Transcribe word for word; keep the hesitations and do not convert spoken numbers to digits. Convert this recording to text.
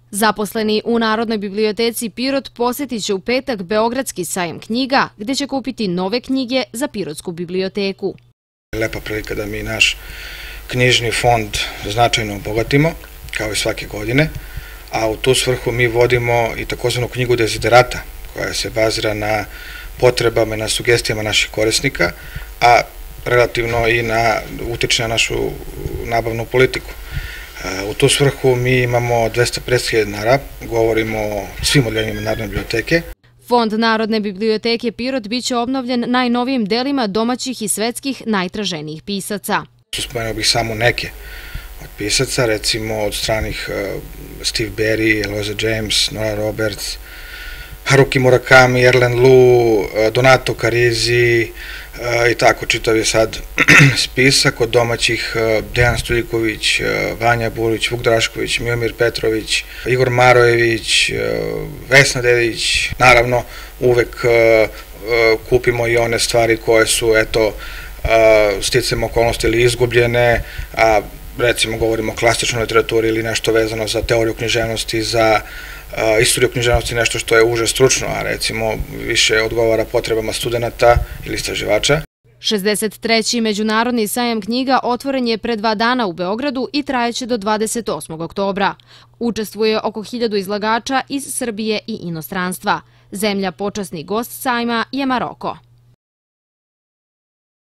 Zaposleni u Narodnoj biblioteci Pirot posjetit će u petak Beogradski sajam knjiga, gdje će kupiti nove knjige za Pirotsku biblioteku. Lepa prilika da mi naš knjižni fond značajno obogatimo, kao i svake godine, a u tu svrhu mi vodimo i takozvanu knjigu deziderata, koja se bazira na potrebama i na sugestijama naših korisnika, a relativno i na utiče na našu nabavnu politiku. U tu svrhu mi imamo dvesta pedeset hiljada dinara, govorimo o svim odeljenjima Narodne biblioteke. Fond Narodne biblioteke Pirot biće obnovljen najnovijim delima domaćih i svetskih najtraženijih pisaca. Spomenuo bih samo neke od pisaca, recimo od stranih Steve Berry, Eloisa James, Nora Roberts, Haruki Murakami, Erlen Lu, Donato Carisi i tako čitav je sad spisak. Od domaćih Dejan Stojiljković, Vanja Bulić, Vuk Drašković, Miomir Petrović, Igor Marojević, Vesna Dedić. Naravno, uvek kupimo i one stvari koje su, eto, sticajem okolnosti ili izgubljene, a recimo govorimo o klasičnoj literaturi ili nešto vezano za teoriju književnosti, za istoriju književnosti, nešto što je uže stručno, a recimo više odgovara potrebama studenta ili istraživača. šezdeset treći Međunarodni sajam knjiga otvoren je pre dva dana u Beogradu i trajeće do dvadeset osmog oktobra. Učestvuje oko hiljadu izlagača iz Srbije i inostranstva. Zemlja počasni gost sajma je Maroko.